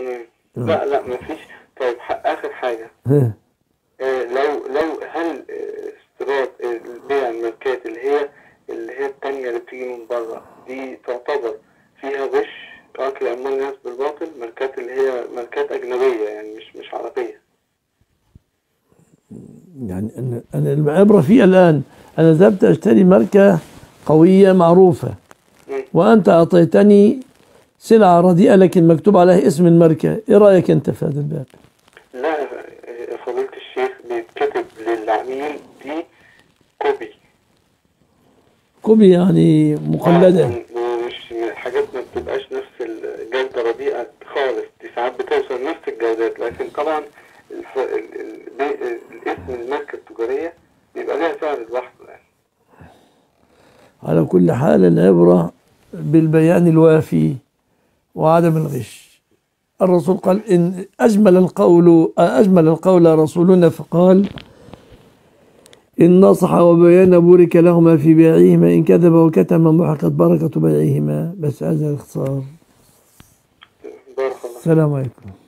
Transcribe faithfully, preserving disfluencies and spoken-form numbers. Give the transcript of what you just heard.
تمام. لا لا مفيش. طيب آخر حاجة، ها. آه لو لو هل آه، استيراد آه، بيع الماركات اللي هي اللي هي التانية اللي بتيجي من بره دي تعتبر فيها غش أكل أموال الناس بالباطل، ماركات اللي هي ماركات أجنبية يعني مش مش عربية؟ يعني أنا أنا العبرة في الآن أنا ذهبت أشتري ماركة قوية معروفة، مم. وأنت أعطيتني سلعة رديئة لكن مكتوب عليها اسم الماركة. إيه رأيك أنت في هذا الباب؟ لا يا فضيلة الشيخ، بيتكتب للعميل دي كوبي. كوبي يعني اه مقلدة. ومش حاجات ما بتبقاش نفس الجودة، رديئة خالص، دي ساعات بتوصل نفس الجودات، لكن طبعا الف... ال... ال... ال... الاسم الماركة التجارية بيبقى ليها سعر لوحده يعني. على كل حال العبرة بالبيان الوافي وعدم الغش. الرسول قال إن أجمل القول أجمل القول رسولنا فقال إن نصح وبيان بورك لهما في بيعهما، إن كذب وكتم محقت بركة بيعهما. بس هذا الاختصار. بارك الله فيك. السلام عليكم.